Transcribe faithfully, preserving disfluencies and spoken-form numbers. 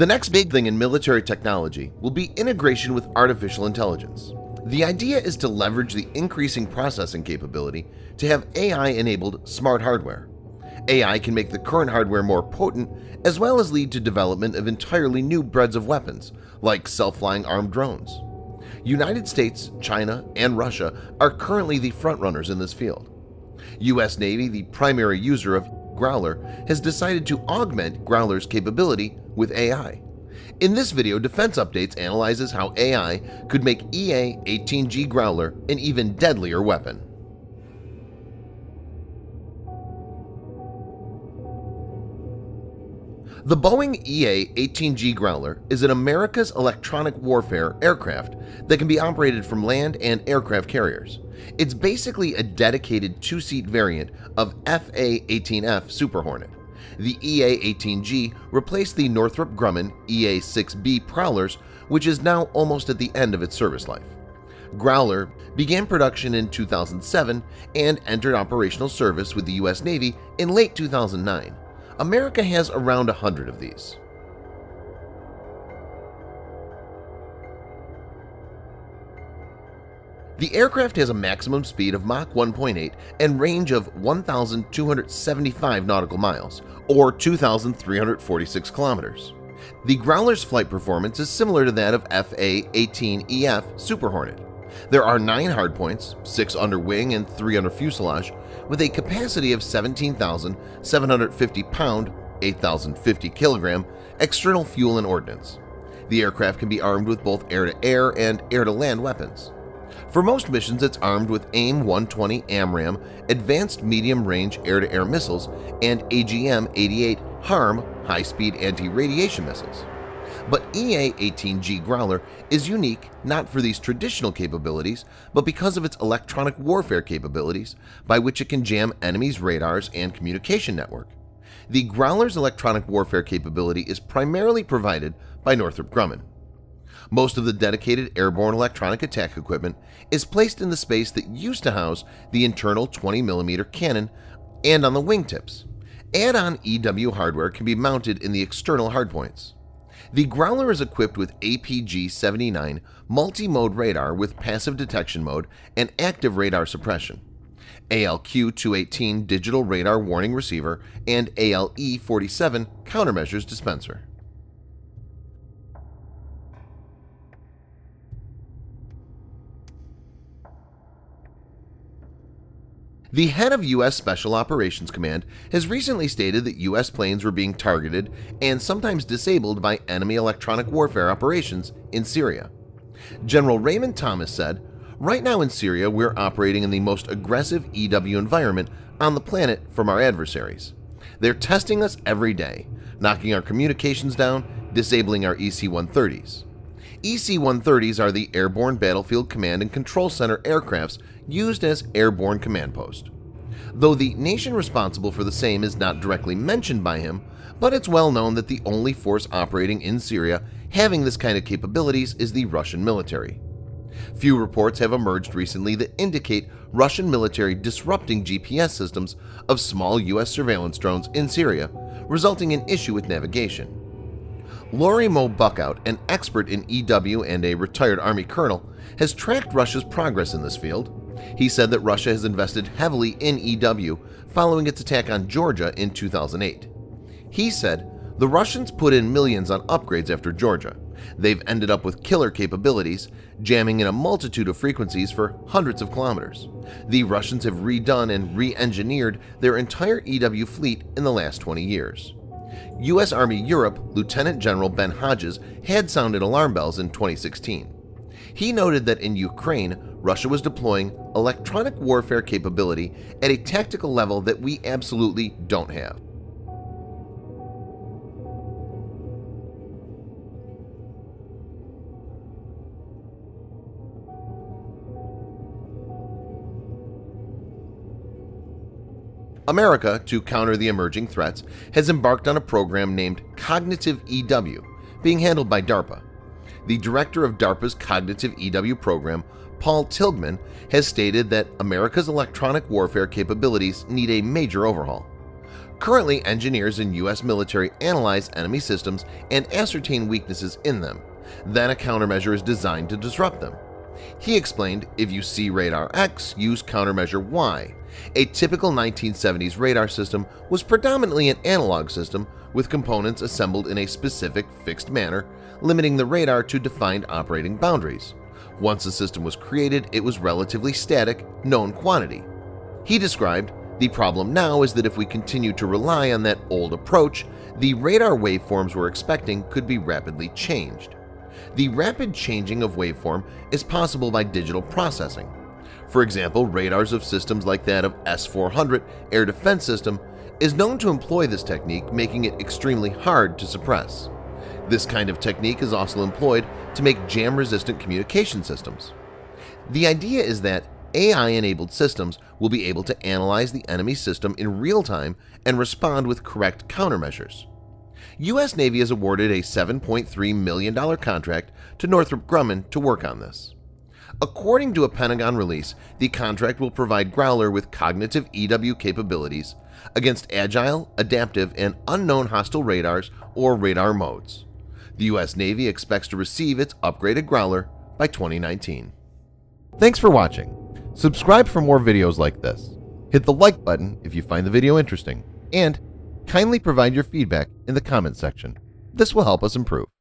The next big thing in military technology will be integration with artificial intelligence. The idea is to leverage the increasing processing capability to have A I-enabled smart hardware. A I can make the current hardware more potent, as well as lead to development of entirely new breeds of weapons, like self-flying armed drones. United States, China, and Russia are currently the frontrunners in this field. U S Navy, the primary user of Growler, has decided to augment Growler's capability with A I. In this video, Defense Updates analyzes how A I could make E A eighteen G Growler an even deadlier weapon. The Boeing E A eighteen G Growler is an America's electronic warfare aircraft that can be operated from land and aircraft carriers. It's basically a dedicated two-seat variant of F A eighteen F Super Hornet. The E A eighteen G replaced the Northrop Grumman E A six B Prowlers, which is now almost at the end of its service life. Growler began production in two thousand seven and entered operational service with the U S Navy in late two thousand nine. America has around a hundred of these. The aircraft has a maximum speed of Mach one point eight and range of one thousand two hundred seventy-five nautical miles, or two thousand three hundred forty-six kilometers. The Growler's flight performance is similar to that of F A eighteen E F Super Hornet. There are nine hardpoints, six under wing and three under fuselage, with a capacity of seventeen thousand seven hundred fifty pound, eight thousand fifty kilogram external fuel and ordnance. The aircraft can be armed with both air-to-air and air-to-land weapons. For most missions, it's armed with AIM one twenty AMRAAM Advanced Medium-Range Air-to-Air Missiles and A G M eighty-eight HARM High-Speed Anti-Radiation Missiles. But E A eighteen G Growler is unique not for these traditional capabilities, but because of its electronic warfare capabilities, by which it can jam enemies' radars and communication network. The Growler's electronic warfare capability is primarily provided by Northrop Grumman. Most of the dedicated airborne electronic attack equipment is placed in the space that used to house the internal twenty millimeter cannon and on the wingtips. Add-on E W hardware can be mounted in the external hardpoints. The Growler is equipped with A P G seventy-nine multi-mode radar with passive detection mode and active radar suppression, A L Q two eighteen digital radar warning receiver, and A L E forty-seven countermeasures dispenser. The head of U S Special Operations Command has recently stated that U S planes were being targeted and sometimes disabled by enemy electronic warfare operations in Syria. General Raymond Thomas said, "Right now in Syria, we're operating in the most aggressive E W environment on the planet from our adversaries. They're testing us every day, knocking our communications down, disabling our E C one thirties. E C one thirties are the Airborne Battlefield Command and Control Center aircrafts used as airborne command post. Though the nation responsible for the same is not directly mentioned by him, but it's well known that the only force operating in Syria having this kind of capabilities is the Russian military. Few reports have emerged recently that indicate Russian military disrupting G P S systems of small U S surveillance drones in Syria, resulting in issue with navigation." Laurie Mo Buckout, an expert in E W and a retired Army colonel, has tracked Russia's progress in this field. He said that Russia has invested heavily in E W following its attack on Georgia in two thousand eight. He said, "The Russians put in millions on upgrades after Georgia. They've ended up with killer capabilities, jamming in a multitude of frequencies for hundreds of kilometers. The Russians have redone and re-engineered their entire E W fleet in the last twenty years. U S Army Europe Lieutenant General Ben Hodges had sounded alarm bells in twenty sixteen. He noted that in Ukraine, Russia was deploying electronic warfare capability at a tactical level that we absolutely don't have. America, to counter the emerging threats, has embarked on a program named Cognitive E W, being handled by DARPA. The director of DARPA's Cognitive E W program, Paul Tilghman, has stated that America's electronic warfare capabilities need a major overhaul. Currently, engineers in U S military analyze enemy systems and ascertain weaknesses in them. Then a countermeasure is designed to disrupt them. He explained, if you see radar X, use countermeasure Y. A typical nineteen seventies radar system was predominantly an analog system with components assembled in a specific fixed manner, limiting the radar to defined operating boundaries. Once a system was created, it was relatively static, known quantity. He described, the problem now is that if we continue to rely on that old approach, the radar waveforms we're expecting could be rapidly changed. The rapid changing of waveform is possible by digital processing. For example, radars of systems like that of S four hundred air defense system is known to employ this technique, making it extremely hard to suppress. This kind of technique is also employed to make jam-resistant communication systems. The idea is that A I-enabled systems will be able to analyze the enemy system in real time and respond with correct countermeasures. U S Navy has awarded a seven point three million dollar contract to Northrop Grumman to work on this. According to a Pentagon release, the contract will provide Growler with cognitive E W capabilities against agile, adaptive, and unknown hostile radars or radar modes. The U S Navy expects to receive its upgraded Growler by twenty nineteen. Thanks for watching. Subscribe for more videos like this. Hit the like button if you find the video interesting, and kindly provide your feedback in the comment section. This will help us improve.